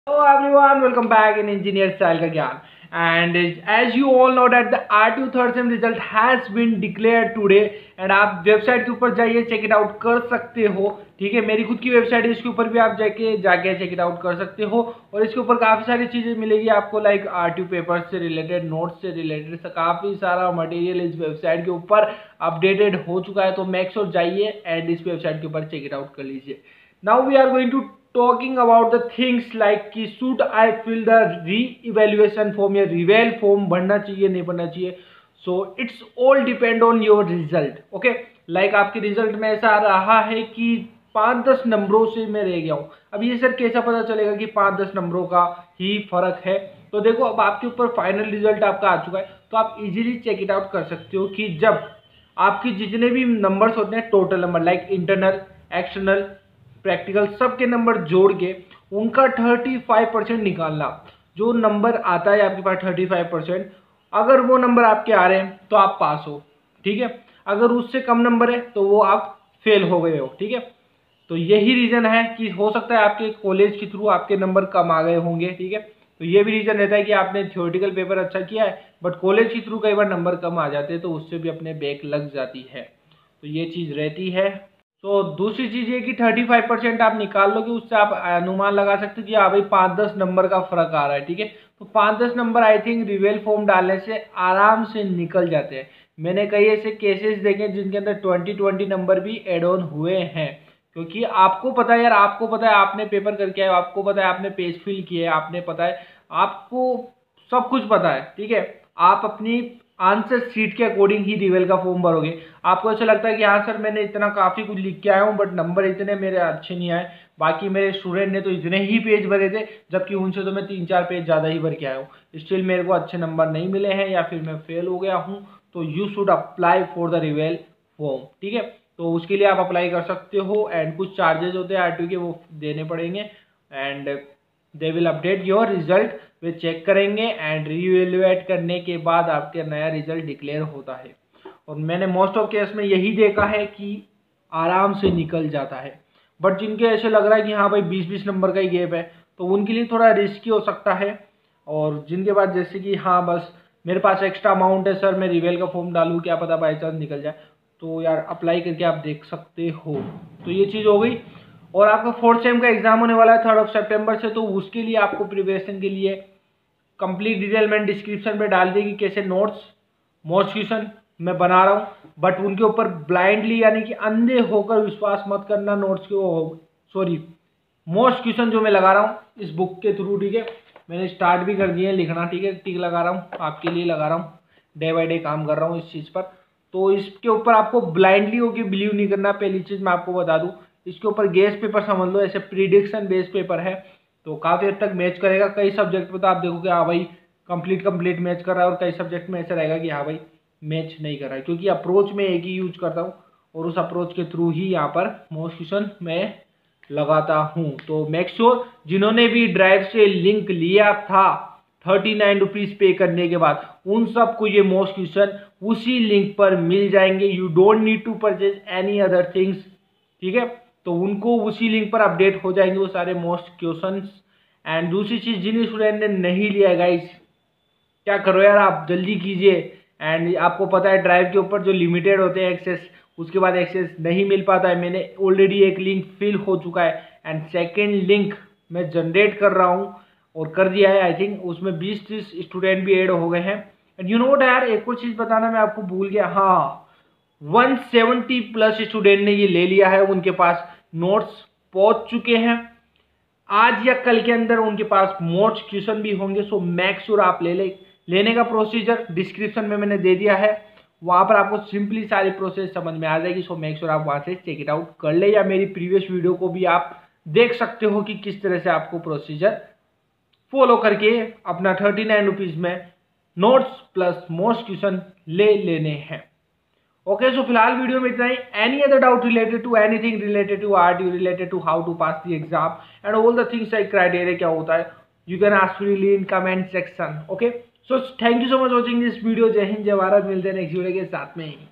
Hello everyone, welcome back in Engineer Style का ज्ञान. And as you all know that the RTU third sem result has been declared today and आप website के ऊपर जाइए check it out कर सकते हो. ठीक है, मेरी खुद की वेबसाइट है, इसके ऊपर भी आप जाके चेक इट आउट कर सकते हो और इसके ऊपर काफ़ी सारी चीज़ें मिलेगी आपको, लाइक RTU पेपर्स से रिलेटेड, नोट्स से रिलेटेड काफ़ी सारा मटेरियल इस वेबसाइट के ऊपर अपडेटेड हो चुका है. तो मेक श्योर जाइए एंड इस वेबसाइट के ऊपर चेक इट आउट कर लीजिए. Now we are going to talking about the things like कि should I fill the re-evaluation form या reval form भरना चाहिए नहीं भरना चाहिए. So it's all depend on your result. Okay, like आपके रिजल्ट में ऐसा आ रहा है कि 5-10 नंबरों से मैं रह गया हूँ. अब ये सर कैसा पता चलेगा कि 5-10 नंबरों का ही फर्क है. तो देखो, अब आपके ऊपर फाइनल रिजल्ट आपका आ चुका है तो आप इजीली चेक इट आउट कर सकते हो कि जब आपके जितने भी नंबर्स होते हैं, total number like internal, external, practical, सबके नंबर जोड़ के उनका 35% निकालना. जो नंबर आता है आपके पास 35%, अगर वो नंबर आपके आ रहे हैं तो आप पास हो. ठीक है, अगर उससे कम नंबर है तो वो आप फेल हो गए हो. ठीक है, तो यही रीज़न है कि हो सकता है आपके कॉलेज के थ्रू आपके नंबर कम आ गए होंगे. ठीक है, तो ये भी रीज़न रहता है कि आपने थ्योरेटिकल पेपर अच्छा किया है बट कॉलेज के थ्रू कई बार नंबर कम आ जाते हैं तो उससे भी अपने बैक लग जाती है. तो ये चीज़ रहती है. तो दूसरी चीज़ ये कि 35% आप निकाल लोगे, उससे आप अनुमान लगा सकते हो कि हाँ भाई 5-10 नंबर का फर्क आ रहा है. ठीक है, तो 5-10 number I think reval form डालने से आराम से निकल जाते हैं. मैंने कई ऐसे केसेस देखे जिनके अंदर 20-20 नंबर भी एड ऑन हुए हैं, क्योंकि आपको पता है यार, आपको पता है आपने पेपर करके आए, आपको पता है आपने पेज फिल किए, आपने पता है, आपको सब कुछ पता है. ठीक है, आप अपनी आंसर सीट के अकॉर्डिंग ही रिवेल का फॉर्म भरोगे. आपको ऐसा लगता है कि हाँ सर मैंने इतना काफ़ी कुछ लिख के आया हूँ बट नंबर इतने मेरे अच्छे नहीं आए, बाकी मेरे स्टूडेंट ने तो इतने ही पेज भरे थे जबकि उनसे तो मैं 3-4 पेज ज़्यादा ही भर के आया हूँ, स्टिल मेरे को अच्छे नंबर नहीं मिले हैं या फिर मैं फेल हो गया हूँ. तो you should apply for the reval form. ठीक है, तो उसके लिए आप अप्लाई कर सकते हो एंड कुछ चार्जेस होते हैं RTU के, वो देने पड़ेंगे and they will update your result. वे चेक करेंगे एंड रीइवैल्यूएट करने के बाद आपके नया रिजल्ट डिक्लेयर होता है. और मैंने मोस्ट ऑफ केस में यही देखा है कि आराम से निकल जाता है. बट जिनके ऐसे लग रहा है कि हाँ भाई 20-20 नंबर का ही गैप है तो उनके लिए थोड़ा रिस्की हो सकता है. और जिनके पास जैसे कि हाँ बस मेरे पास एक्स्ट्रा अमाउंट है सर, मैं रिवेल का फॉर्म डालूँ, क्या पता बाई चांस निकल जाए, तो यार अप्लाई करके आप देख सकते हो. तो ये चीज़ हो गई. और आपका 4th सेम का एग्जाम होने वाला है 3 सितंबर से, तो उसके लिए आपको प्रिपरेशन के लिए कंप्लीट डिटेल मैंने डिस्क्रिप्शन में डाल दी कि कैसे नोट्स, मोस्ट क्वेश्चन मैं बना रहा हूँ. बट उनके ऊपर ब्लाइंडली यानी कि अंधे होकर विश्वास मत करना. नोट्स के मोस्ट क्वेश्चन जो मैं लगा रहा हूँ इस बुक के थ्रू. ठीक है, मैंने स्टार्ट भी कर दिए लिखना. ठीक है, टिक लगा रहा हूँ, आपके लिए लगा रहा हूँ, डे बाय डे काम कर रहा हूँ इस चीज़ पर. तो इसके ऊपर आपको ब्लाइंडली होकर बिलीव नहीं करना. पहली चीज़ मैं आपको बता दूँ, इसके ऊपर गेस पेपर समझ लो, ऐसे प्रिडिक्शन बेस पेपर है तो काफ़ी हद तक मैच करेगा. कई सब्जेक्ट में तो आप देखोगे हाँ भाई कंप्लीट मैच कर रहा है और कई सब्जेक्ट में ऐसा रहेगा कि हाँ भाई मैच नहीं कर रहा है, क्योंकि अप्रोच में एक ही यूज करता हूँ और उस अप्रोच के थ्रू ही यहाँ पर मोस्ट क्वेश्चन मैं लगाता हूँ. तो मेक श्योर जिन्होंने भी ड्राइव से लिंक लिया था 39 रुपीज़ पे करने के बाद, उन सबको ये मोस्ट क्वेश्चन उसी लिंक पर मिल जाएंगे. You don't need to purchase any other things. ठीक है, तो उनको उसी लिंक पर अपडेट हो जाएंगे वो सारे मोस्ट क्वेश्चंस. एंड दूसरी चीज़, जिन स्टूडेंट ने नहीं लिया गाइस, क्या करो यार, आप जल्दी कीजिए. एंड आपको पता है ड्राइव के ऊपर जो लिमिटेड होते हैं एक्सेस, उसके बाद एक्सेस नहीं मिल पाता है. मैंने ऑलरेडी एक लिंक फिल हो चुका है एंड सेकेंड लिंक मैं जनरेट कर रहा हूँ और कर दिया है. आई थिंक उसमें 20-30 स्टूडेंट भी ऐड हो गए हैं. एंड यू नो व्हाट यार, एक और चीज़ बताना मैं आपको भूल गया. हाँ, 170+ स्टूडेंट ने ये ले लिया है, उनके पास नोट्स पहुंच चुके हैं. आज या कल के अंदर उनके पास मोस्ट क्वेश्चन भी होंगे. सो मेक श्योर आप लेने का प्रोसीजर डिस्क्रिप्शन में मैंने दे दिया है, वहां पर आपको सिंपली सारी प्रोसेस समझ में आ जाएगी. सो मेक श्योर आप वहां से चेक इट आउट कर ले, या मेरी प्रीवियस वीडियो को भी आप देख सकते हो कि किस तरह से आपको प्रोसीजर फॉलो करके अपना 39 रुपीज़ में नोट्स प्लस मोस्ट क्वेश्चन ले लेने हैं. ओके, सो फिलहाल वीडियो में इतना ही. Any other doubt related to anything related to RTU, related to how to pass the exam and all the things like criteria क्या होता है, you can ask freely in comment section. Okay, so thank you so much watching this video. जय हिंद, जय भारत. मिलते हैं next video के साथ में.